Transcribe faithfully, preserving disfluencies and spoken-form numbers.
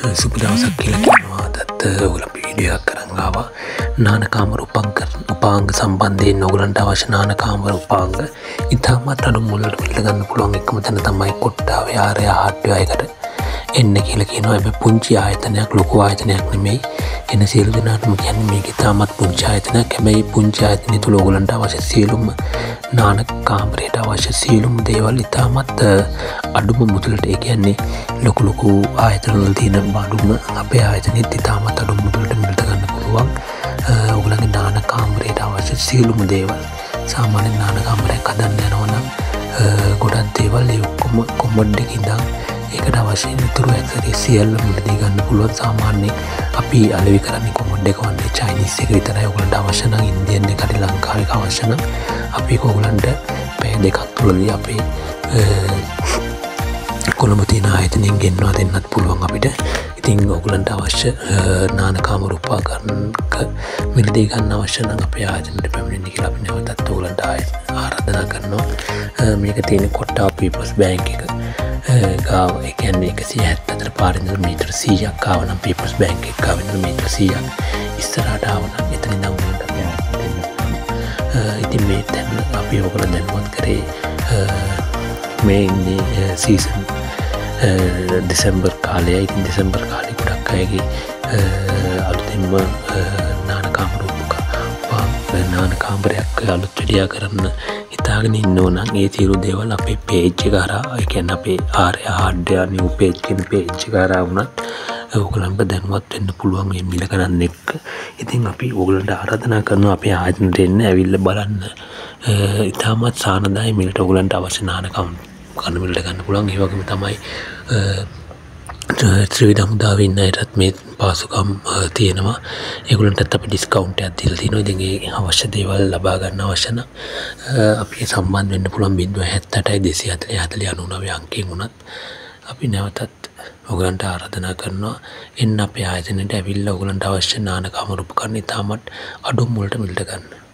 සුබ දවසක් කියලා කියනවා. අදත් ඔයගොල්ලෝ වීඩියෝ එකක් කරන් ආවා. නාන කාමර උපංග උපාංග සම්බන්ධයෙන් ඔයගොල්ලන්ට අවශ්‍ය නාන කාමර උපාංග ඉතාමත් අඩු මුල්ලට මිල ගන්න පුළුවන් එකම තැන තමයි කොට්ටාවේ ආර්ය හાર્ඩ්වෙයාර් එකට එන්න කියලා කියනවා. හැබැයි පුංචි ආයතනයක් ලොකු ආයතනයක් නෙමෙයි. එන සියලු දෙනාටම කියන්නේ මේක ඉතාමත් පුංචි ආයතනයක්. හැබැයි පුංචි ආයතනය තුල ඔයගොල්ලන්ට අවශ්‍ය සියලුම නාන කාමරයට අවශ්‍ය සියලුම දේවල් ඉතාමත් අඩුම මුදලට, ඒ කියන්නේ ලොකු ලොකු ආයතන වල තියෙන බඩුම අපේ ආයතනෙත් ඉතාමත් අඩු මුදලට මිලට ගන්න පුළුවන්. ඔයගොල්ලන්ගේ නාන කාමරයට අවශ්‍ය සියලුම දේවල්, සාමාන්‍ය නාන කාමරයක් හදන්න යනවා නම් ගොඩක් දේවල් ඒ ඔක්කොම කොමඩ් එකේ ඉඳන් ඒකට අවශ්‍ය නිතුරු ඇක්සසරිස් සියල්ල මිලදී ගන්න පුළුවන්. සාමාන්‍ය අපි අලෙවි කරන්නේ කොමඩ් එක වන්නේ චයිනීස් එක විතරයි. ඔයගොල්ලන්ට අවශ්‍ය නම් ඉන්දියන් එක හරි ලංකාවේ අවශ්‍ය නම් අපි ඔයගොල්ලන්ට පැය දෙකක් තුළදී අපේ කොළඹ තියෙන ආයතනයෙන් ගෙන්වා දෙන්නත් පුළුවන් අපිට. ඉතින් ඔයගොල්ලන්ට අවශ්‍ය නාන කාමර උපකරණක මිලදී ගන්න අවශ්‍ය නම් අපේ ආයතනයට පැමිණෙන්න කියලා අපි නැවතත් ඔයගොල්ලන්ට ආරාධනා කරනවා. මේක තියෙන කොට්ටාව පීපල්ස් බැංක් එක ගාව, ඒ කියන්නේ එකසිය හැත්තෑ පාරින්ද මීටර සීයක් ආව නම් පීපල්ස් බැංක් එක ගාව ඉඳන් මීටර සීයක් ඉස්සරහට ආව නම් එතන ඉඳන් උන්ට දෙන්න. ඉතින් මේ දැන් අපි ඔයගොල්ලෝ දැනුවත් කරේ මේ ඉන්නේ සීසන් දෙසැම්බර් කාලයයි. ඉතින් දෙසැම්බර් කාලේ ගොඩක් අයගේ අලුතින්ම නාන කාමර නාන කාමරයක් අලුත් වැඩියා කරන්න හිතාගෙන ඉන්නෝ නම් ඒ සියලු දේවල් අපේ පේජ් එක හරහා, ඒ කියන්නේ අපේ ආර්ය හાર્ඩ්වෙයාර් නිව් පේජ් කියන පේජ් එක හරහා වුණත් ඔයගොල්ලන්ට දැනුවත් වෙන්න පුළුවන් මේ මිල ගණන් එක්ක. ඉතින් අපි ඔයගොල්ලන්ට ආරාධනා කරනවා අපේ ආයතනයට එන්න, ඇවිල්ලා බලන්න. ඉතාමත් සානදායි මිලට ඔයගොල්ලන්ට අවශ්‍ය නාන කන්න මිලට ගන්න පුළුවන්. ඒ වගේම තමයි ත්‍රිවිධ හමුදාවේ ඉන්න අයටත් මේ පාසුකම් තියෙනවා. ඒගොල්ලන්ටත් අපි ඩිස්කවුන්ට් එකක් දීලා තිනවා. ඉතින් ඒ අවශ්‍ය දේවල් ලබා ගන්න අවශ්‍ය නම් අපි සම්බන්ධ වෙන්න පුළුවන් බිංදුව හැත්තෑ අටයි දෙසිය හතළිස් හතළිස් අනූනවය අංකයෙන් උනත් අපි නැවතත් ඔයගලන්ට ආරාධනා කරනවා එන්න අපේ ආයතනයට ඇවිල්ලා ඔයගලන්ට අවශ්‍ය නාන කාමර උපකරණ ඉතාමත් අඩු මුලට මිලට ගන්න.